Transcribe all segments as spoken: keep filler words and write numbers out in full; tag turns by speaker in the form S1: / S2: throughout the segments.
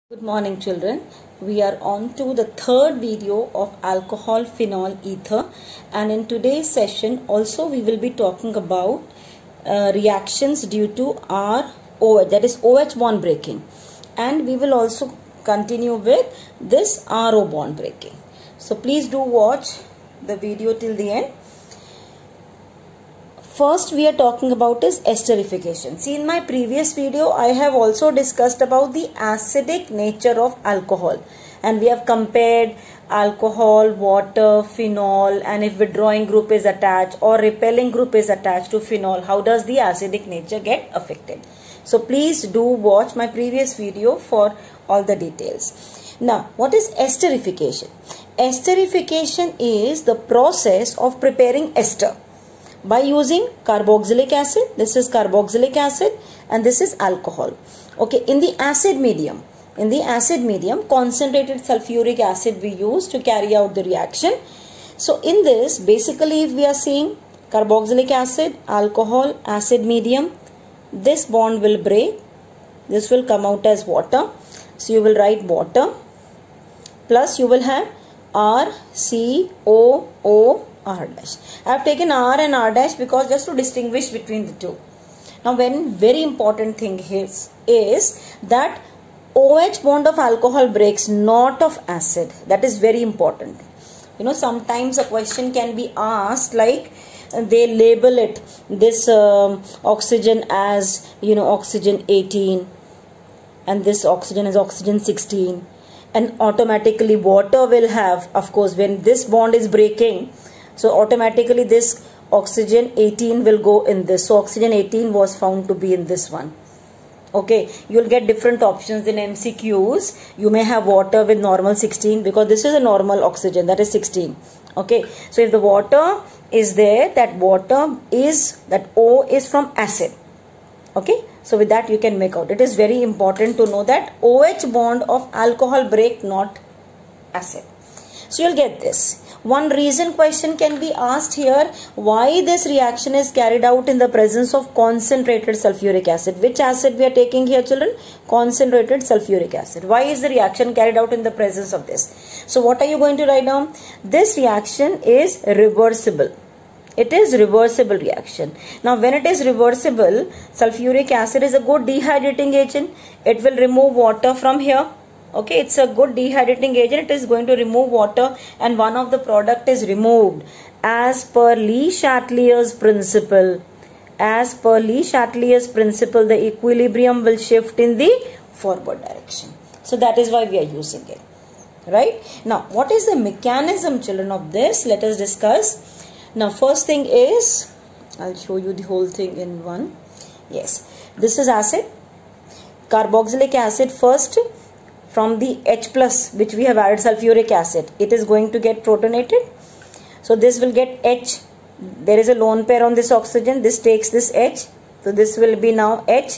S1: Good morning children. We are on to the third video of alcohol phenol ether, and in today's session also we will be talking about uh, reactions due to R O H, that is O H bond breaking, and we will also continue with this R O bond breaking. So please do watch the video till the end. First we are talking about is esterification. See, in my previous video I have also discussed about the acidic nature of alcohol, and we have compared alcohol, water, phenol, and if withdrawing group is attached or repelling group is attached to phenol, how does the acidic nature get affected. So please do watch my previous video for all the details. Now, what is esterification? Esterification is the process of preparing ester by using carboxylic acid. This is carboxylic acid and this is alcohol. Okay, in the acid medium, in the acid medium, concentrated sulfuric acid we use to carry out the reaction. So in this, basically if we are seeing carboxylic acid, alcohol, acid medium, this bond will break. This will come out as water. So you will write water plus you will have R C O O R dash. I have taken R and R dash because just to distinguish between the two. Now, one very important thing is, is that O H bond of alcohol breaks, not of acid. That is very important. You know, sometimes a question can be asked like they label it this um, oxygen as, you know, oxygen eighteen and this oxygen is oxygen sixteen, and automatically water will have, of course, when this bond is breaking, so automatically this oxygen eighteen will go in this. So oxygen eighteen was found to be in this one. Okay, you will get different options in M C Qs. You may have water with normal sixteen because this is a normal oxygen, that is sixteen. Okay, so if the water is there, that water is, that O is from acid. Okay, so with that you can make out. It is very important to know that O H bond of alcohol break, not acid. So you'll get this. One reason question can be asked here, why this reaction is carried out in the presence of concentrated sulfuric acid. Which acid we are taking here, children? Concentrated sulfuric acid. Why is the reaction carried out in the presence of this? So what are you going to write down? This reaction is reversible. It is reversible reaction. Now when it is reversible, sulfuric acid is a good dehydrating agent. It will remove water from here. Okay, it's a good dehydrating agent. It is going to remove water and one of the product is removed. As per Le Chatelier's principle, as per Le Chatelier's principle, the equilibrium will shift in the forward direction. So that is why we are using it. Right? Now, what is the mechanism, children, of this? Let us discuss. Now, first thing is, I'll show you the whole thing in one. Yes, this is acid. Carboxylic acid first. From the H plus which we have added sulfuric acid, it is going to get protonated. So this will get H. There is a lone pair on this oxygen. This takes this H. So this will be now H,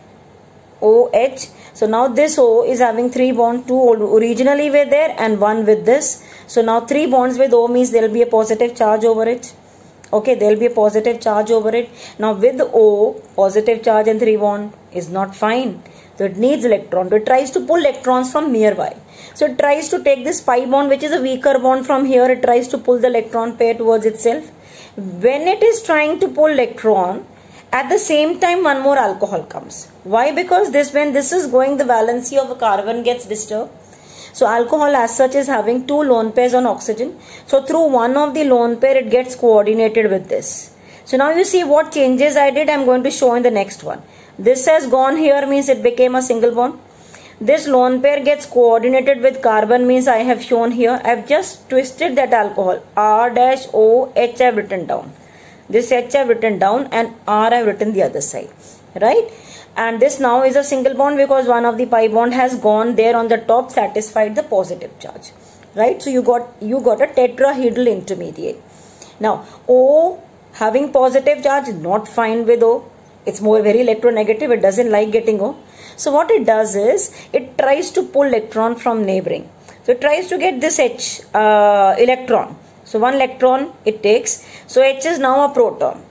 S1: O H. So now this O is having three bonds. Two originally were there and one with this. So now three bonds with O means there will be a positive charge over it. Okay, there will be a positive charge over it. Now with O, positive charge and three bond is not fine. So it needs electron. So it tries to pull electrons from nearby. So it tries to take this pi bond, which is a weaker bond, from here. It tries to pull the electron pair towards itself. When it is trying to pull electron, at the same time one more alcohol comes. Why? Because this, when this is going, the valency of a carbon gets disturbed. So alcohol as such is having two lone pairs on oxygen. So through one of the lone pair, it gets coordinated with this. So now you see what changes I did. I am going to show in the next one. This has gone here, means it became a single bond. This lone pair gets coordinated with carbon, means I have shown here. I have just twisted that alcohol. R dash O H I have written down. This H I have written down and R I have written the other side. Right? And this now is a single bond because one of the pi bond has gone there on the top, satisfied the positive charge. Right? So you got, you got a tetrahedral intermediate. Now O having positive charge, not fine with O. It's more very electronegative. It doesn't like getting O. So what it does is, it tries to pull electron from neighboring. So it tries to get this H uh, electron. So one electron it takes. So H is now a proton.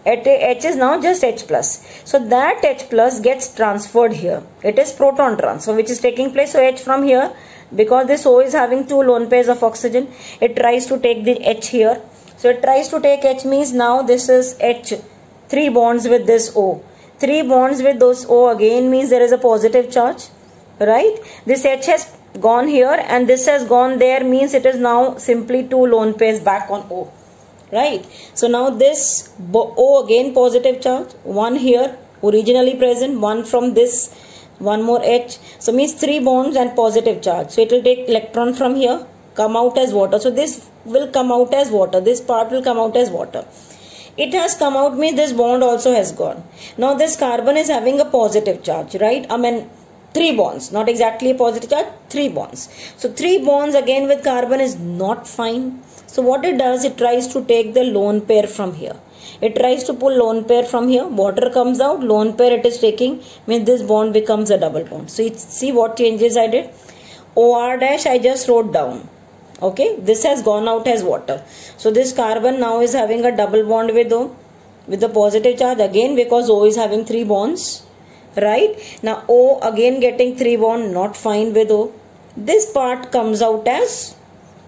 S1: H is now just H plus. So that H plus gets transferred here. It is proton transfer which is taking place. So H from here, because this O is having two lone pairs of oxygen, it tries to take the H here. So it tries to take H means now this is H, three bonds with this O. Three bonds with those O again means there is a positive charge, right? This H has gone here and this has gone there means it is now simply two lone pairs back on O. Right. So now this O again positive charge, one here originally present, one from this, one more H. So means three bonds and positive charge. So it will take electron from here, come out as water. So this will come out as water. This part will come out as water. It has come out means this bond also has gone. Now this carbon is having a positive charge, right? I mean three bonds, not exactly a positive charge, three bonds. So three bonds again with carbon is not fine. So what it does, it tries to take the lone pair from here. It tries to pull lone pair from here. Water comes out, lone pair it is taking, means this bond becomes a double bond. So it's, see what changes I did. O R dash I just wrote down. Okay, this has gone out as water. So this carbon now is having a double bond with O, with the positive charge again because O is having three bonds. Right. Now O again getting three bond, not fine with O. This part comes out as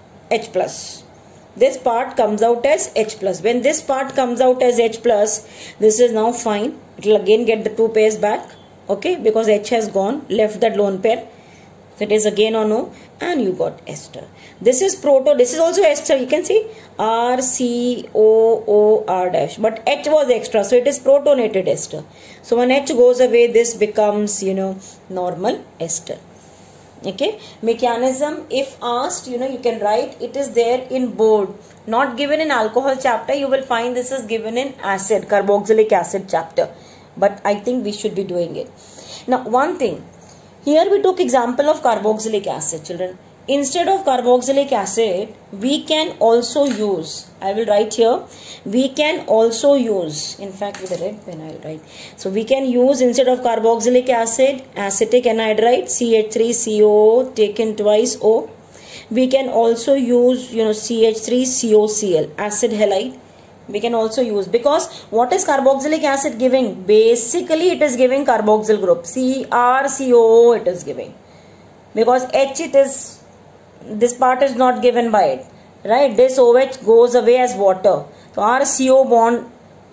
S1: H plus. This part comes out as H plus. When this part comes out as H plus, this is now fine. It will again get the two pairs back. Okay, because H has gone, left that lone pair. So it is again on O and you got ester. This is proto, this is also ester. You can see R C O O R dash. But H was extra, so it is protonated ester. So when H goes away, this becomes, you know, normal ester. Okay, mechanism if asked, you know, you can write, it is there in board, not given in alcohol chapter. You will find this is given in acid, carboxylic acid chapter, but I think we should be doing it. Now one thing, here we took example of carboxylic acid, children. Instead of carboxylic acid, we can also use, I will write here, we can also use, in fact with a red pen I will write. So we can use instead of carboxylic acid, acetic anhydride, C H three C O O taken twice O. We can also use, you know, C H three C O C L, acid halide. We can also use, because what is carboxylic acid giving? Basically it is giving carboxyl group, C R C O O it is giving. Because H it is, this part is not given by it, right? This OH goes away as water. So our C O bond,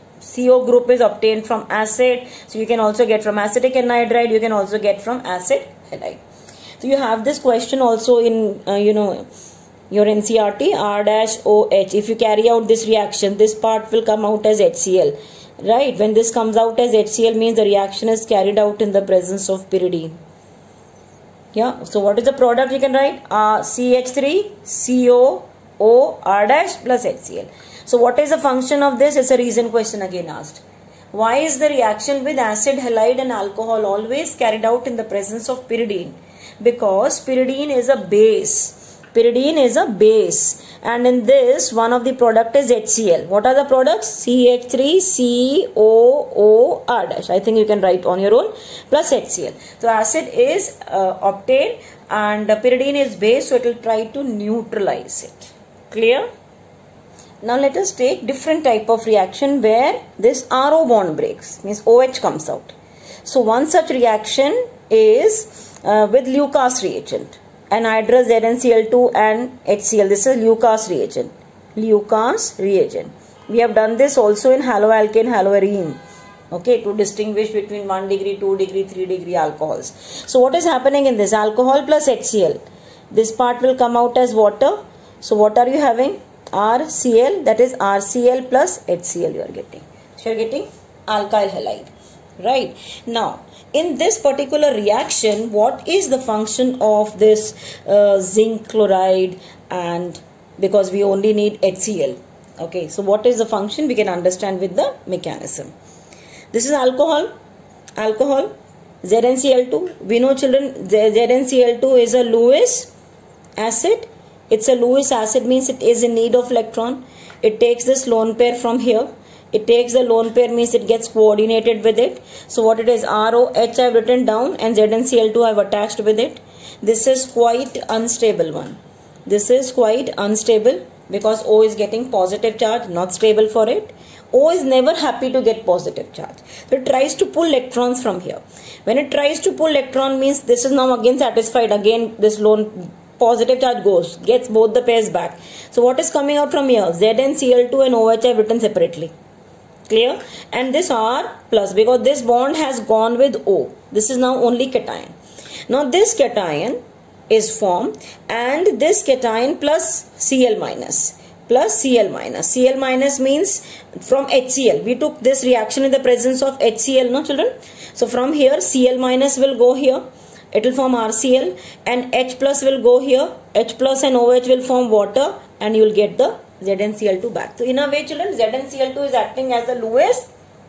S1: C O group is obtained from acid. So you can also get from acetic anhydride. You can also get from acid halide. So you have this question also in, uh, you know, your N C R T, R dash O H. If you carry out this reaction, this part will come out as H C L, right? When this comes out as H C L means the reaction is carried out in the presence of pyridine. Yeah, so what is the product you can write? Uh, C H three C O O R dash plus H C L. So what is the function of this? It's a reason question again asked. Why is the reaction with acid halide and alcohol always carried out in the presence of pyridine? Because pyridine is a base. Pyridine is a base. And in this, one of the product is H C L. What are the products? C H three C O O R dash. I think you can write on your own. Plus H C L. So acid is uh, obtained and uh, pyridine is base. So it will try to neutralize it. Clear? Now let us take different type of reaction where this R O bond breaks. Means OH comes out. So one such reaction is uh, with Lucas reagent. Anhydrous Z n C L two and H C L. This is Lucas reagent. Lucas reagent. We have done this also in haloalkane, haloarine. Okay, to distinguish between one degree, two degree, three degree alcohols. So what is happening in this? Alcohol plus H C L. This part will come out as water. So what are you having? R C L, that is R C L plus H C L you are getting. So you are getting alkyl halide. Right. Now, in this particular reaction, what is the function of this uh, zinc chloride, and because we only need H C L. Okay, so what is the function we can understand with the mechanism. This is alcohol, alcohol, Z n C L two. We know children, Z n C L two is a Lewis acid. It's a Lewis acid means it is in need of electron. It takes this lone pair from here. It takes the lone pair means it gets coordinated with it. So what it is, R O H I have written down and Z n C L two I have attached with it. This is quite unstable one. This is quite unstable because O is getting positive charge, not stable for it. O is never happy to get positive charge. So it tries to pull electrons from here. When it tries to pull electron means this is now again satisfied. Again this lone positive charge goes, gets both the pairs back. So what is coming out from here? Z N C L two and O H I have written separately. Clear? And this R plus, because this bond has gone with O. This is now only cation. Now this cation is formed, and this cation plus Cl minus. Plus Cl minus. Cl minus means from HCl. We took this reaction in the presence of HCl, no children? So from here Cl minus will go here. It will form R C L, and H plus will go here. H plus and OH will form water, and you will get the Z N C L two back. So in a way children, Z N C L two is acting as a Lewis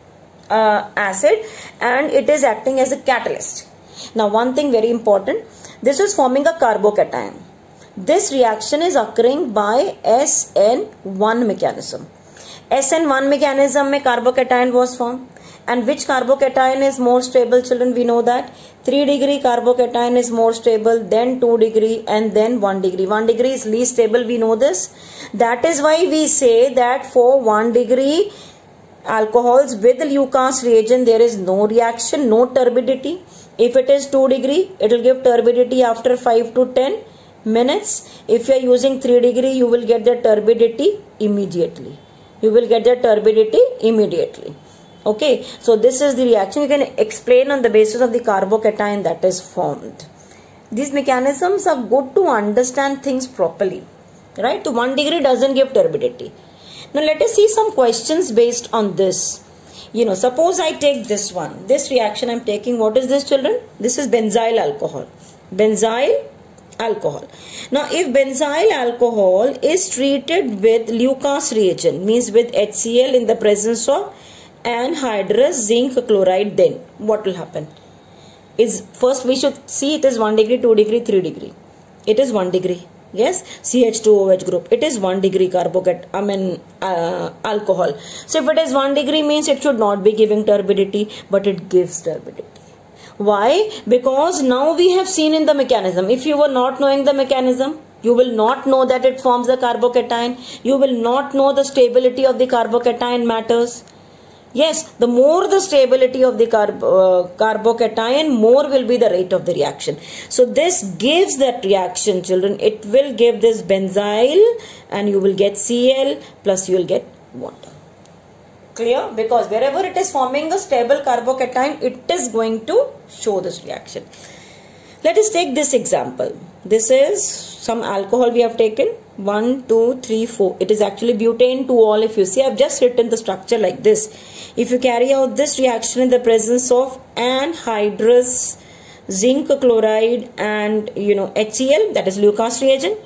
S1: uh, acid, and it is acting as a catalyst. Now one thing very important. This is forming a carbocation. This reaction is occurring by S N one mechanism. S N one mechanism mein carbocation was formed. And which carbocation is more stable, children? We know that three degree carbocation is more stable, then two degree, and then one degree. one degree is least stable, we know this. That is why we say that for one degree alcohols with Lucas reagent there is no reaction, no turbidity. If it is two degree, it will give turbidity after five to ten minutes. If you are using three degree, you will get the turbidity immediately. You will get the turbidity immediately. Okay, so this is the reaction. You can explain on the basis of the carbocation that is formed. These mechanisms are good to understand things properly, right? So one degree doesn't give turbidity. Now let us see some questions based on this. You know, suppose I take this one, this reaction I am taking. What is this, children? This is benzyl alcohol. Benzyl alcohol. Now if benzyl alcohol is treated with Lucas reagent, means with HCl in the presence of anhydrous zinc chloride, then what will happen? Is first we should see it is one degree, two degree, three degree. It is one degree. Yes, C H two O H group. It is one degree carbocation, I mean uh, alcohol. So if it is one degree means it should not be giving turbidity, but it gives turbidity. Why? Because now we have seen in the mechanism. If you were not knowing the mechanism, you will not know that it forms the carbocation. You will not know the stability of the carbocation matters. Yes, the more the stability of the carb, uh, carbocation, more will be the rate of the reaction. So this gives that reaction, children. It will give this benzyl, and you will get Cl plus you will get water. Clear? Because wherever it is forming a stable carbocation, it is going to show this reaction. Let us take this example. This is some alcohol we have taken. one, two, three, four. It is actually butane two all. If you see, I have just written the structure like this. If you carry out this reaction in the presence of anhydrous zinc chloride and you know HCl, that is Lucas reagent,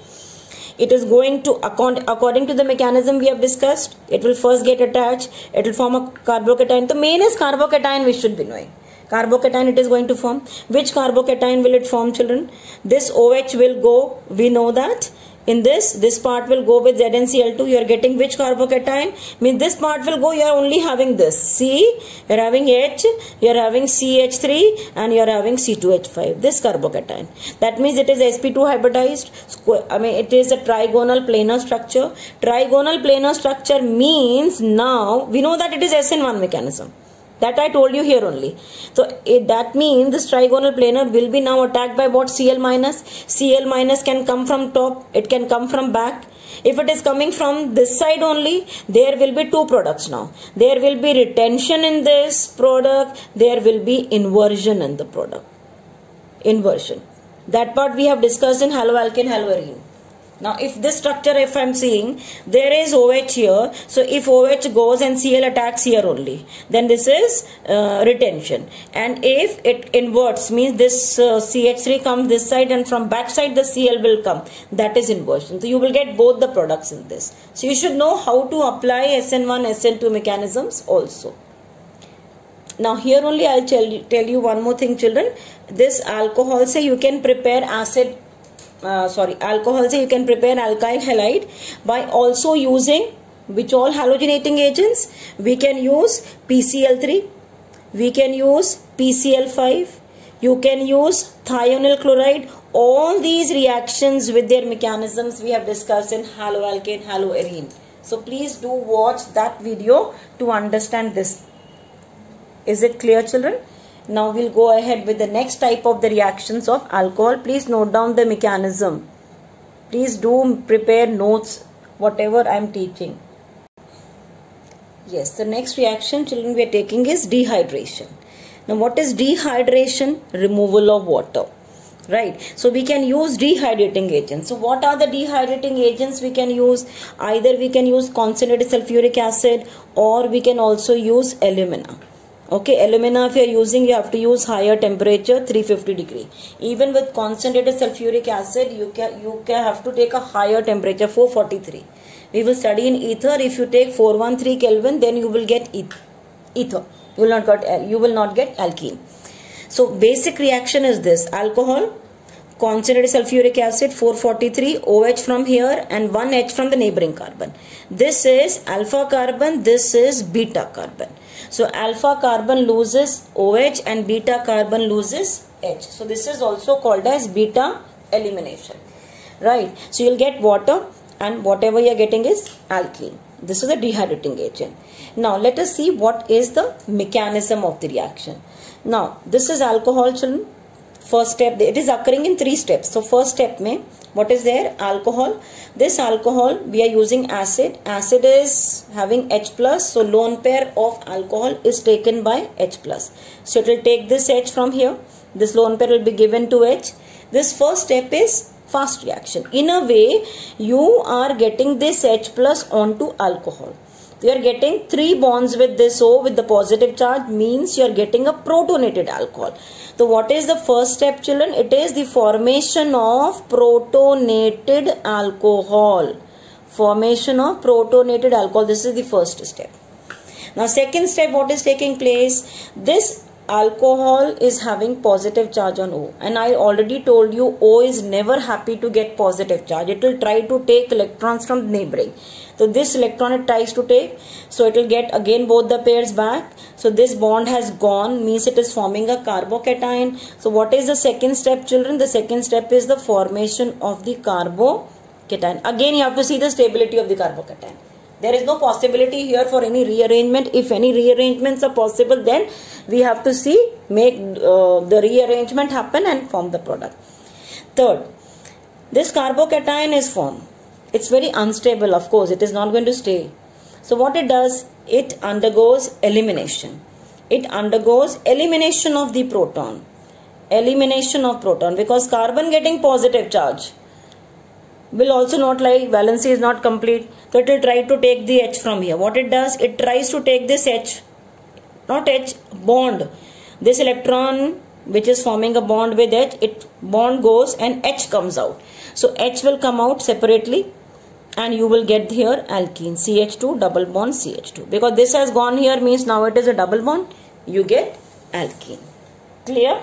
S1: it is going to, according to the mechanism we have discussed, it will first get attached, it will form a carbocation. The main is carbocation we should be knowing. Carbocation it is going to form. Which carbocation will it form, children? This OH will go, we know that. In this, this part will go with Z N C L two. You are getting which carbocation? Means this part will go, you are only having this. C, you are having H, you are having C H three, and you are having C two H five. This carbocation. That means it is S P two hybridized. I mean, it is a trigonal planar structure. Trigonal planar structure means now, we know that it is S N one mechanism. That I told you here only. So it, that means this trigonal planar will be now attacked by what? Cl minus. Cl minus can come from top. It can come from back. If it is coming from this side only, there will be two products now. There will be retention in this product. There will be inversion in the product. Inversion. That part we have discussed in haloalkane, haloarene. Now if this structure, if I am seeing, there is OH here. So if OH goes and Cl attacks here only, then this is uh, retention. And if it inverts, means this uh, C H three comes this side and from back side the Cl will come. That is inversion. So you will get both the products in this. So you should know how to apply S N one, S N two mechanisms also. Now here only I will tell you, tell you one more thing, children. This alcohol, say you can prepare acid Uh, sorry, alcohol, say you can prepare alkyl halide by also using which all halogenating agents? We can use P C L three, we can use P C L five, you can use thionyl chloride. All these reactions with their mechanisms we have discussed in haloalkane, haloarene. So please do watch that video to understand this. Is it clear, children? Now we'll go ahead with the next type of the reactions of alcohol. Please note down the mechanism. Please do prepare notes, whatever I am teaching. Yes, the next reaction, children, we are taking is dehydration. Now what is dehydration? Removal of water. Right. So we can use dehydrating agents. So what are the dehydrating agents we can use? Either we can use concentrated sulfuric acid or we can also use alumina. Okay, alumina if you are using, you have to use higher temperature, three hundred fifty degree. Even with concentrated sulfuric acid, you can you can have to take a higher temperature, four forty-three. We will study in ether. If you take four hundred thirteen Kelvin, then you will get ether. You will not get you will not get alkene. So basic reaction is this: alcohol, concentrated sulfuric acid, four forty-three, OH from here and one H from the neighboring carbon. This is alpha carbon, this is beta carbon. So alpha carbon loses OH and beta carbon loses H. So this is also called as beta elimination. Right. So you'll get water and whatever you are getting is alkene. This is a dehydrating agent. Now let us see what is the mechanism of the reaction. Now this is alcohol, children. First step, it is occurring in three steps. So first step mein, what is there? Alcohol. This alcohol we are using acid. Acid is having H plus. So lone pair of alcohol is taken by H plus. So it will take this H from here. This lone pair will be given to H. This first step is fast reaction. In a way, you are getting this H plus onto alcohol. You are getting three bonds with this O with the positive charge, means you are getting a protonated alcohol. So what is the first step, children? It is the formation of protonated alcohol. Formation of protonated alcohol. This is the first step. Now second step, what is taking place? This alcohol is having positive charge on O, and I already told you O is never happy to get positive charge. It will try to take electrons from neighboring. So this electron it tries to take, so it will get again both the pairs back. So this bond has gone, means it is forming a carbocation. So what is the second step, children? The second step is the formation of the carbocation. Again you have to see the stability of the carbocation. There is no possibility here for any rearrangement. If any rearrangements are possible, then we have to see, make uh, the rearrangement happen and form the product. Third, this carbocation is formed. It's very unstable, of course. It is not going to stay. So what it does, it undergoes elimination. It undergoes elimination of the proton. Elimination of proton, because carbon getting positive charge will also not like, valency is not complete. So it will try to take the H from here. What it does, it tries to take this H, not H, bond. This electron which is forming a bond with H, it bond goes and H comes out. So H will come out separately and you will get here alkene, C H two double bond C H two. Because this has gone here, means now it is a double bond, you get alkene. Clear?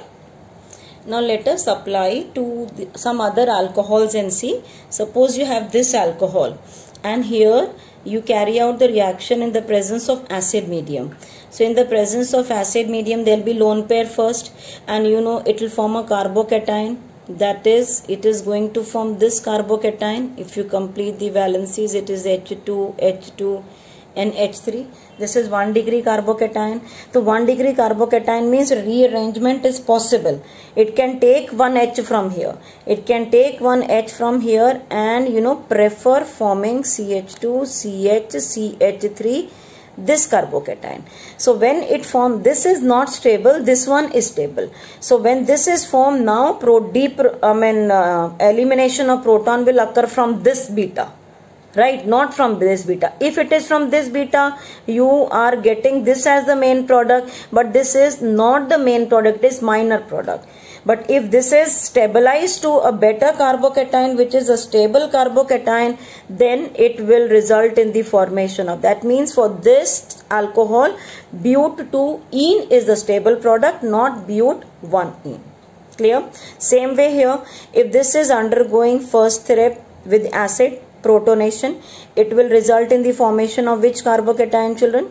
S1: Now let us apply to the, some other alcohols and see. Suppose you have this alcohol and here you carry out the reaction in the presence of acid medium. So in the presence of acid medium, there will be lone pair first, and you know it will form a carbocation. That is, it is going to form this carbocation. If you complete the valencies, it is H two, H two and H three. This is one degree carbocation. So one degree carbocation means rearrangement is possible. It can take one H from here. It can take one H from here and you know prefer forming C H two, C H, C H three, this carbocation. So when it forms, this is not stable, this one is stable. So when this is formed, now pro deep I mean uh, elimination of proton will occur from this beta. Right, not from this beta. If it is from this beta, you are getting this as the main product, but this is not the main product, it is minor product. But if this is stabilized to a beta carbocation, which is a stable carbocation, then it will result in the formation of, that means for this alcohol, but two ene is the stable product, not but one ene. Clear? Same way here, if this is undergoing first step with acid, protonation, it will result in the formation of which carbocation, children?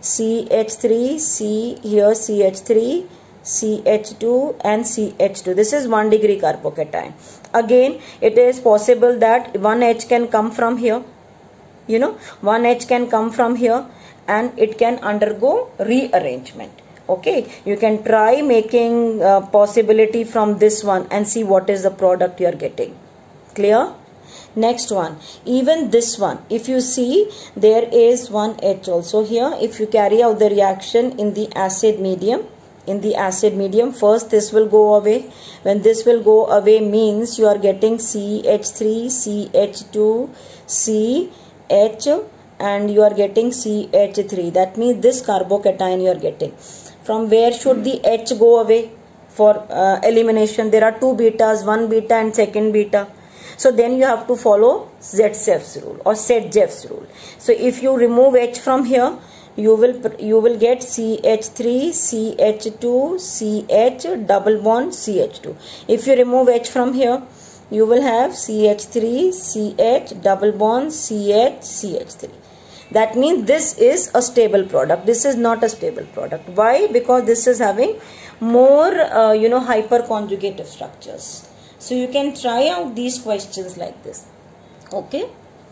S1: C H three, C here C H three, C H two and C H two. This is one degree carbocation. Again, it is possible that one H can come from here. you know, one H can come from here and it can undergo rearrangement. Okay, you can try making uh, possibility from this one and see what is the product you are getting. Clear? Next one, even this one, if you see, there is one H also here. If you carry out the reaction in the acid medium, in the acid medium, first this will go away. When this will go away means you are getting C H three, C H two, C H, and you are getting C H three. That means this carbocation you are getting. From where should the H go away for uh, elimination? There are two betas, one beta and second beta. So then you have to follow Zetseff's rule or Set-Jeff's rule. So if you remove H from here, you will you will get C H three, C H two, C H, double bond C H two. If you remove H from here, you will have C H three, C H, double bond C H, C H three. That means this is a stable product. This is not a stable product. Why? Because this is having more, uh, you know, hyperconjugative structures. So you can try out these questions like this. Okay.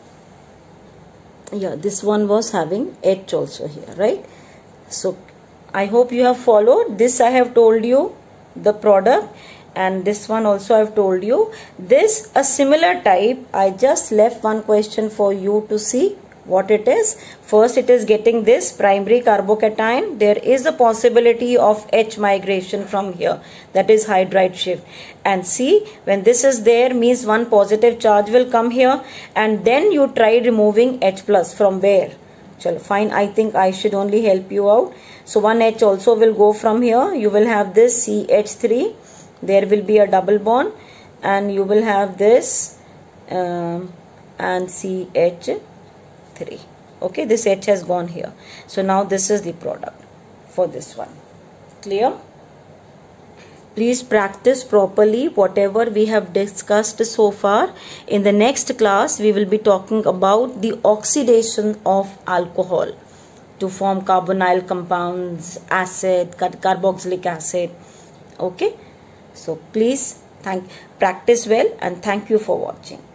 S1: Yeah, this one was having H also here, right? So I hope you have followed. This I have told you the product, and this one also I have told you. This a similar type. I just left one question for you to see what it is. First it is getting this primary carbocation. There is a possibility of H migration from here, that is hydride shift. And see, when this is there means one positive charge will come here, and then you try removing H plus from where? Chalo, fine, I think I should only help you out. So one H also will go from here. You will have this C H three. There will be a double bond, and you will have this um, and C H three. Okay, this H has gone here. So now this is the product for this one. Clear? Please practice properly whatever we have discussed so far. In the next class, we will be talking about the oxidation of alcohol to form carbonyl compounds, acid, carboxylic acid. Okay, so please thank practice well, and thank you for watching.